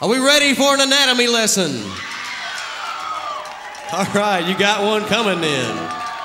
Are we ready for an anatomy lesson? All right, you got one coming then.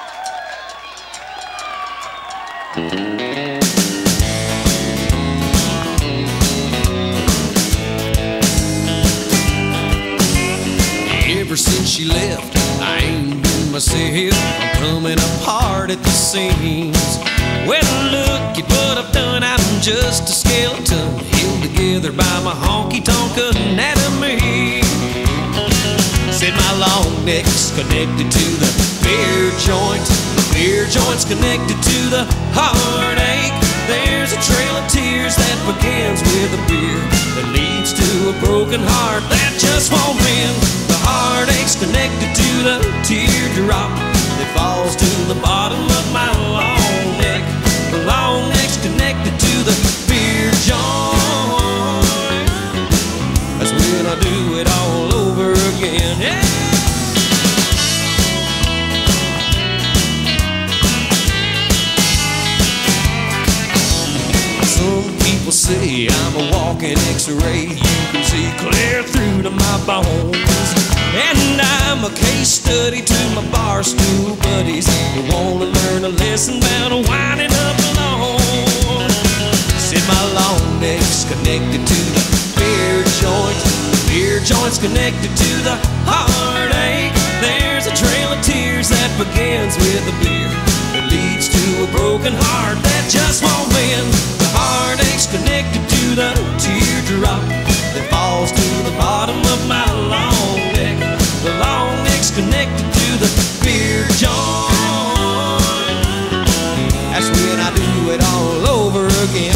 Ever since she left, I ain't been myself. I'm coming apart at the seams. Well, look at what I've done. I'm just a skeleton held together by my honky-tonk anatomy. Said my long neck's connected to the beer joint. The beer joint's connected to the heartache. There's a trail of tears that begins with a beer that leads to a broken heart that just won't mend. The heartache's connected to the teardrop that falls to the bottom of my long neck. The long neck's connected to the beer joint. That's when I do it all over again. Yeah. Some people say I'm a walking X-ray. You can see clear through to my bones. And I'm a case study to my bar stool buddies who wanna learn a lesson about winding up alone. Said my long neck's connected to the beer joint. The beer joint's connected to the heartache. There's a trail of tears that begins with a beer that leads to a broken heart that just won't mend. The heartache's connected to the teardrop that falls to the bottom of my long neck. The long neck's connected to the beer joint. That's when I do it all over again.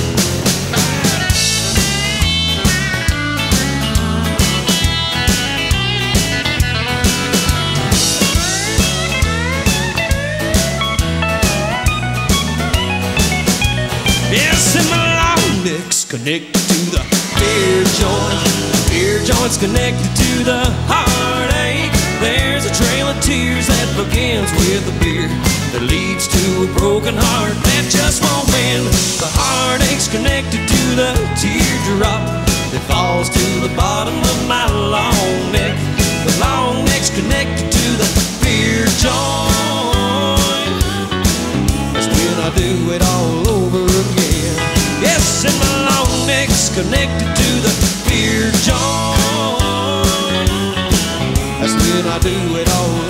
Yes, and my long neck's connected to the beer joint. The beer joint's connected to the heartache. There's a trail of tears that begins with a beer that leads to a broken heart that just won't mend. The heartache's connected to the teardrop that falls to the bottom of my long neck. The long neck's connected to the beer joint. That's when I do it all over again. Yes, and my long neck's connected to the beer joint. That's when I do it all